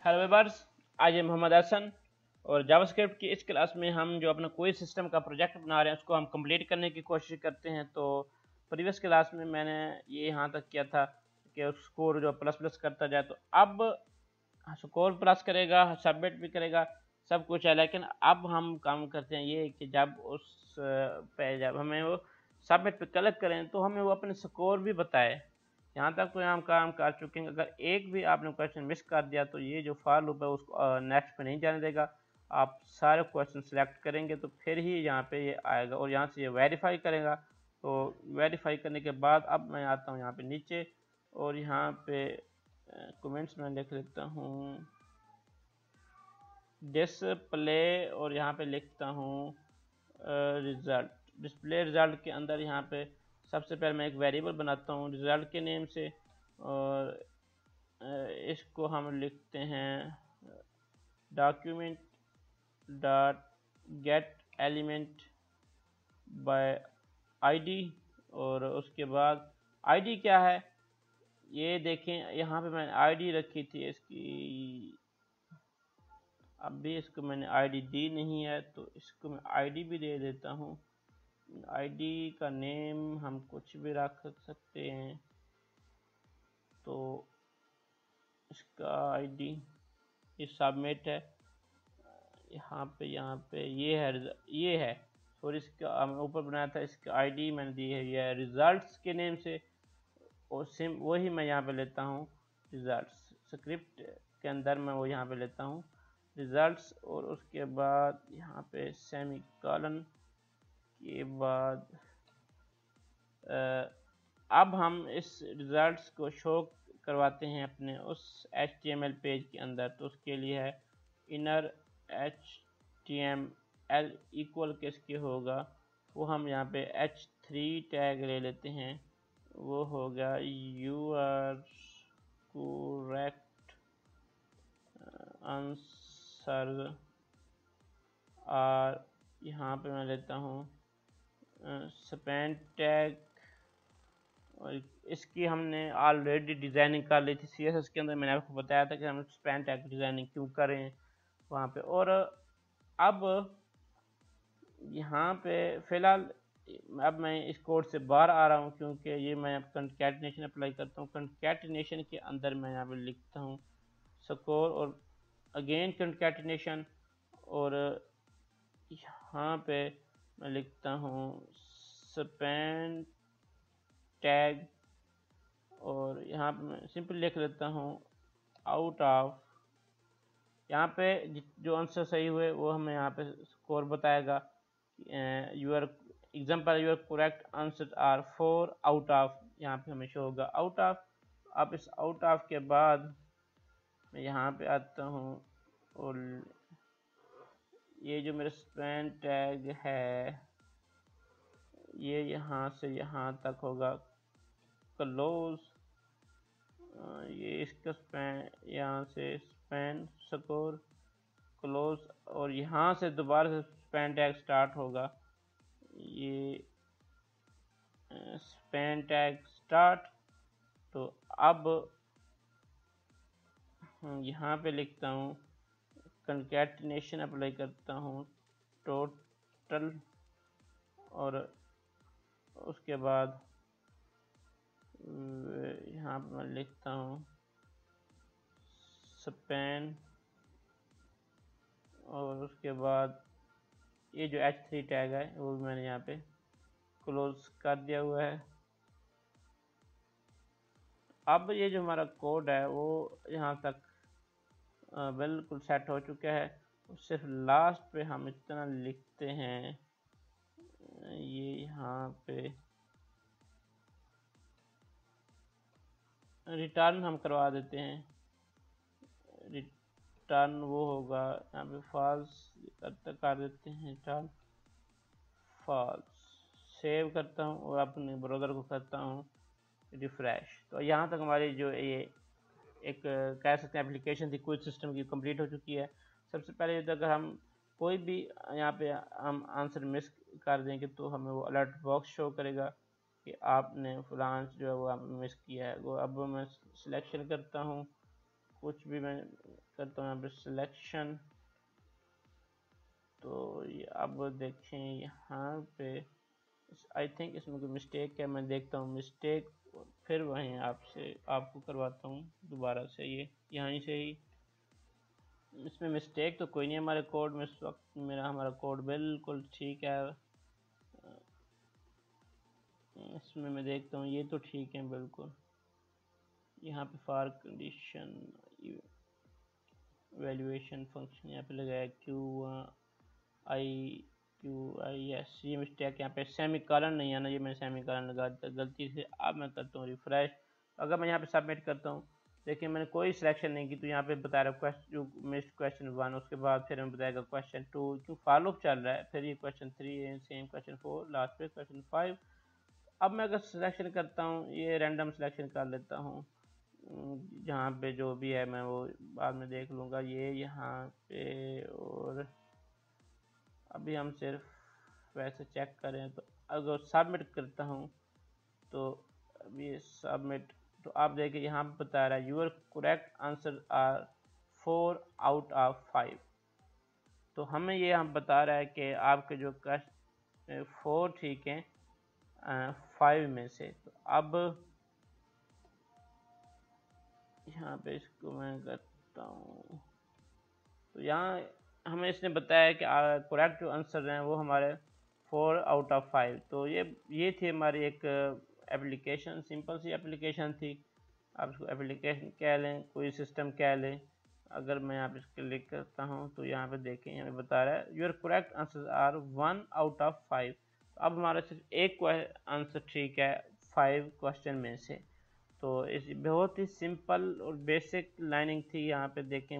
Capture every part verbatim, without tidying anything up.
Hello viewers, आज है मोहम्मद हसन और जावास्क्रिप्ट की इस क्लास में हम जो अपना कोई सिस्टम का प्रोजेक्ट बना रहे हैं उसको हम कंप्लीट करने की कोशिश करते हैं। तो प्रीवियस क्लास में मैंने ये यहाँ तक किया था कि स्कोर जो प्लस प्लस करता जाए, तो अब स्कोर प्लस करेगा, सबमिट भी करेगा, सब कुछ है। लेकिन अब हम काम करते हैं ये कि जब उस पे जब हमें वो सबमिट पे क्लिक करें तो हमें वो अपने स्कोर भी बताए। यहाँ तक तो हम काम कर चुके हैं। अगर एक भी आपने क्वेश्चन मिस कर दिया तो ये जो फॉर लूप है उसको नेक्स्ट पे नहीं जाने देगा। आप सारे क्वेश्चन सिलेक्ट करेंगे तो फिर ही यहाँ पे ये आएगा और यहाँ से ये वेरीफाई करेगा। तो वेरीफाई करने के बाद अब मैं आता हूँ यहाँ पे नीचे और यहाँ पे कमेंट्स में लिख लेता हूँ डिस्प्ले और यहाँ पे लिखता हूँ रिजल्ट। डिस्प्ले रिजल्ट के अंदर यहाँ पे सबसे पहले मैं एक वेरिएबल बनाता हूँ रिजल्ट के नेम से और इसको हम लिखते हैं document dot get element by ID. और उसके बाद आईडी क्या है ये देखें, यहाँ पे मैंने आईडी रखी थी इसकी, अब भी इसको मैंने आईडी दी नहीं है तो इसको मैं आईडी भी दे देता हूँ। आईडी का नेम हम कुछ भी रख सकते हैं। तो इसका आईडी ये सबमिट है, यहाँ पे यहाँ पे ये है ये है और इसका ऊपर बनाया था, इसका आईडी मैंने दी है ये रिजल्ट्स के नेम से और सिम वही मैं यहाँ पे लेता हूँ रिजल्ट्स। स्क्रिप्ट के अंदर मैं वो यहाँ पे लेता हूँ रिजल्ट्स और उसके बाद यहाँ पे सेमी कॉलन के बाद अब हम इस रिजल्ट्स को शो करवाते हैं अपने उस H T M L page के अंदर। तो उसके लिए है inner H T M L equal किसके होगा, वो हम यहाँ पे एच थ्री टैग ले लेते हैं। वो होगा यू आर करेक्ट आंसर। और यहाँ पे मैं लेता हूँ स्पैन टैग और इसकी हमने ऑलरेडी डिज़ाइनिंग कर ली थी सी एस एस के अंदर। मैंने आपको बताया था कि हम स्पैन टैग डिज़ाइनिंग क्यों करें वहाँ पे। और अब यहाँ पे फ़िलहाल अब मैं इस कोड से बाहर आ रहा हूँ क्योंकि ये मैं अब कंकैटिनेशन अप्लाई करता हूँ। कंकैटिनेशन के अंदर मैं यहाँ पे लिखता हूँ स्कोर और अगेन कंकैटिनेशन और यहाँ पे मैं लिखता हूँ स्पैन टैग और यहाँ पे मैं सिंपल लिख लेता हूँ आउट ऑफ। यहाँ पे जो आंसर सही हुए वो हमें यहाँ पे स्कोर बताएगा। Your example your correct answer are four out of, यहाँ पे हमें शो होगा आउट ऑफ। अब इस आउट ऑफ के बाद मैं यहाँ पे आता हूँ और ये जो मेरा स्पैन टैग है ये यहाँ से यहाँ तक होगा क्लोज। ये इसका स्पैन यहाँ से स्पैन स्कोर क्लोज और यहाँ से दोबारा से स्पैन टैग स्टार्ट होगा। ये स्पैन टैग स्टार्ट। तो अब यहाँ पे लिखता हूँ कंकैटिनेशन अप्लाई करता हूँ टोटल और उसके बाद यहाँ पर मैं लिखता हूँ स्पैन और उसके बाद ये जो एच थ्री टैग है वो भी मैंने यहाँ पे क्लोज कर दिया हुआ है। अब ये जो हमारा कोड है वो यहाँ तक बिल्कुल सेट हो चुका है। सिर्फ लास्ट पे हम इतना लिखते हैं, ये यहाँ पे रिटर्न हम करवा देते हैं। रिटर्न वो होगा यहाँ पे फॉल्स कर देते हैं, रिटर्न फॉल्स। सेव करता हूँ और अपने ब्राउज़र को करता हूँ रिफ्रेश। तो यहाँ तक हमारी जो ये एक कह सकते हैं एप्लीकेशन थी कोई सिस्टम की कंप्लीट हो चुकी है। सबसे पहले तो अगर हम कोई भी यहाँ पे हम आंसर मिस कर देंगे तो हमें वो अलर्ट बॉक्स शो करेगा कि आपने फलांस जो है वो आपने मिस किया है। वो अब मैं सिलेक्शन करता हूँ कुछ भी मैं करता हूँ यहाँ पे सिलेक्शन। तो ये अब देखें यहाँ पे आई थिंक इसमें कोई मिस्टेक है, मैं देखता हूँ मिस्टेक, फिर वहीं आपसे आपको करवाता हूँ दोबारा से। ये यहाँ से ही इसमें मिस्टेक तो कोई नहीं हमारे कोड में इस वक्त, मेरा हमारा कोड बिल्कुल ठीक है। इसमें मैं देखता हूँ ये तो ठीक है बिल्कुल। यहाँ पे फॉर कंडीशन वैल्यूएशन फंक्शन यहाँ पे लगाया Q I Q I S, ये मिस्टेक यहाँ पे सेमी कॉलन नहीं है ना, ये मैंने सेमी कॉलन लगा दिया गलती से। अब मैं करता हूँ रिफ्रेश। अगर मैं यहाँ पे सबमिट करता हूँ, देखिए मैंने कोई सिलेक्शन नहीं की, तो यहाँ पे बता रहा है क्वेश्चन जो मिस्ड क्वेश्चन वन, उसके बाद फिर हमें बताएगा क्वेश्चन टू, क्यों फॉलो चल रहा है, फिर ये क्वेश्चन थ्री है, सेम क्वेश्चन फोर, लास्ट पे क्वेश्चन फाइव। अब मैं अगर सिलेक्शन करता हूँ, ये रैंडम सिलेक्शन कर लेता हूँ, जहाँ पे जो भी है मैं वो बाद में देख लूँगा, ये यहाँ पे। और अभी हम सिर्फ वैसे चेक करें, तो अगर सबमिट करता हूँ तो अभी सबमिट, तो आप देखिए यहाँ पे बता रहा है your correct answer are four out of five. तो हमें ये हम बता रहा है कि आपके जो क्वेश्चन फोर ठीक है फाइव में से। तो अब यहाँ पे इसको मैं करता हूँ, तो यहाँ हमें इसने बताया कि करेक्ट जो आंसर हैं वो हमारे फोर आउट ऑफ फाइव। तो ये ये थी हमारी एक एप्लीकेशन, सिंपल सी एप्लीकेशन थी। आप इसको एप्लीकेशन कह लें, कोई सिस्टम कह लें। अगर मैं यहाँ पे क्लिक करता हूँ तो यहाँ पे देखें, यहाँ पे बता रहा है your correct answer are one out of five. अब हमारा सिर्फ एक आंसर ठीक है फाइव क्वेश्चन में से। तो इस बहुत ही सिंपल और बेसिक लाइनिंग थी। यहाँ पे देखें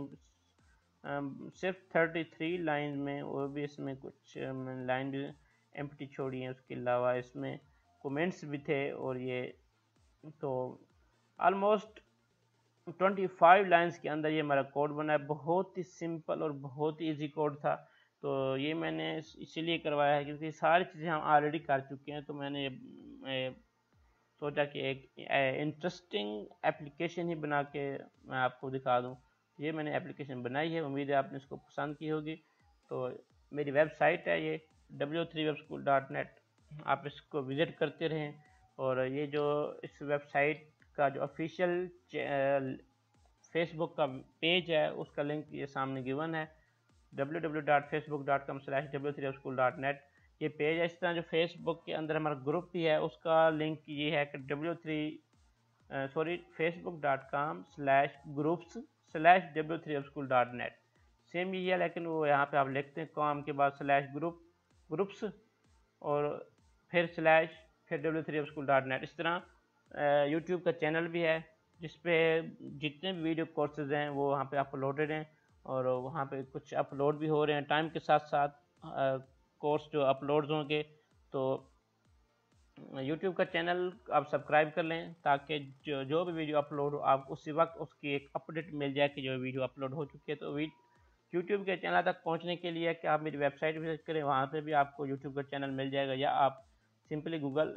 सिर्फ थर्टी थ्री लाइन में, और भी इसमें कुछ लाइन भी एम्प्टी छोड़ी है, उसके अलावा इसमें कमेंट्स भी थे। और ये तो ऑलमोस्ट ट्वेंटी फाइव लाइंस के अंदर ये हमारा कोड बना है। बहुत ही सिंपल और बहुत ही ईजी कोड था। तो ये मैंने इसीलिए करवाया है क्योंकि सारी चीज़ें हम ऑलरेडी कर चुके हैं। तो मैंने ये सोचा कि एक इंटरेस्टिंग एप्लीकेशन ही बना के मैं आपको दिखा दूं। ये मैंने एप्लीकेशन बनाई है, उम्मीद है आपने इसको पसंद की होगी। तो मेरी वेबसाइट है ये W three web school dot net, आप इसको विज़िट करते रहें। और ये जो इस वेबसाइट का जो ऑफिशियल फेसबुक का पेज है उसका लिंक ये सामने गिवन है, W W W dot Facebook dot com slash W three web school dot net. ये पेज है। इस तरह जो फेसबुक के अंदर हमारा ग्रुप भी है उसका लिंक ये है कि W three sorry Facebook dot com slash groups slash W three school dot net. Same यही है, लेकिन वो यहाँ पे आप लिखते हैं कॉम के बाद स्लैश ग्रुप ग्रुप्स और फिर स्लैश फिर W three school dot net. इस तरह यूट्यूब का चैनल भी है जिसपे जितने भी वीडियो कोर्सेज हैं वो वहाँ पे अपलोडेड हैं, और वहाँ पे कुछ अपलोड भी हो रहे हैं टाइम के साथ साथ कोर्स जो अपलोड्स होंगे। तो यूट्यूब का चैनल आप सब्सक्राइब कर लें ताकि जो जो भी वीडियो अपलोड हो आप उसी वक्त उसकी एक अपडेट मिल जाए कि जो वीडियो अपलोड हो चुकी है। तो यूट्यूब के चैनल तक पहुंचने के लिए कि आप मेरी वेबसाइट विजिट करें, वहाँ पे भी आपको यूट्यूब का चैनल मिल जाएगा, या आप सिंपली गूगल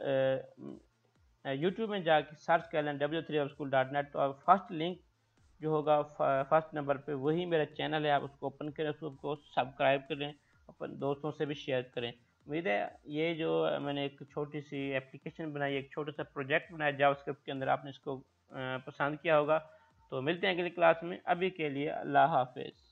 यूट्यूब में जाके सर्च कर लें W three school dot net. तो फर्स्ट लिंक जो होगा फर्स्ट नंबर पे वही मेरा चैनल है, आप उसको ओपन करें, उसको सब्सक्राइब करें, अपन दोस्तों से भी शेयर करें। उम्मीद है ये जो मैंने एक छोटी सी एप्लीकेशन बनाई, एक छोटा सा प्रोजेक्ट बनाया जावास्क्रिप्ट के अंदर, आपने इसको पसंद किया होगा। तो मिलते हैं अगली क्लास में, अभी के लिए अल्लाह हाफिज़।